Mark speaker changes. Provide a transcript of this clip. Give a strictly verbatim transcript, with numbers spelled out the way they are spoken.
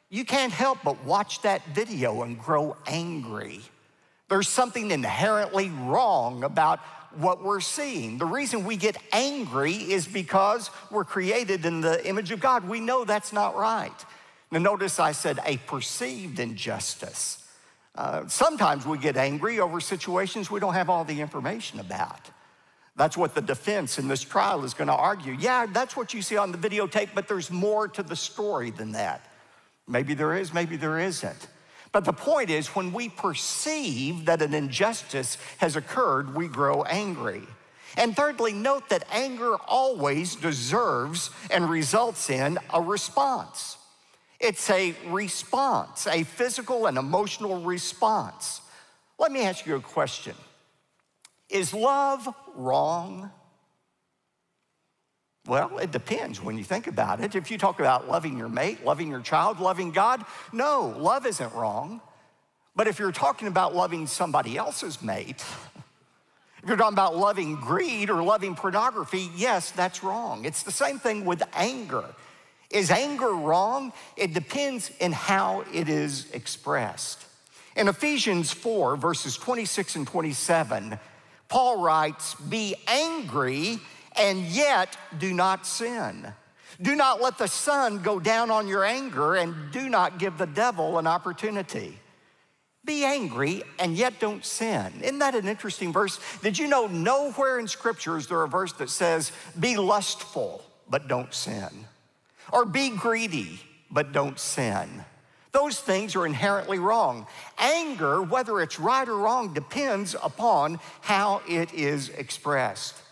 Speaker 1: you can't help but watch that video and grow angry. There's something inherently wrong about what we're seeing. The reason we get angry is because we're created in the image of God. We know that's not right. Now notice I said a perceived injustice. Uh, sometimes we get angry over situations we don't have all the information about. That's what the defense in this trial is going to argue. Yeah, that's what you see on the videotape, but there's more to the story than that. Maybe there is, maybe there isn't. But the point is, when we perceive that an injustice has occurred, we grow angry. And thirdly, note that anger always deserves and results in a response. It's a response, a physical and emotional response. Let me ask you a question. Is love wrong? Well, it depends when you think about it. If you talk about loving your mate, loving your child, loving God, no, love isn't wrong. But if you're talking about loving somebody else's mate, if you're talking about loving greed or loving pornography, yes, that's wrong. It's the same thing with anger. Is anger wrong? It depends in how it is expressed. In Ephesians four, verses twenty-six and twenty-seven, Paul writes, "Be angry and yet do not sin. Do not let the sun go down on your anger, and do not give the devil an opportunity." Be angry and yet don't sin. Isn't that an interesting verse? Did you know nowhere in Scripture is there a verse that says, be lustful, but don't sin? Or be greedy, but don't sin? Those things are inherently wrong. Anger, whether it's right or wrong, depends upon how it is expressed.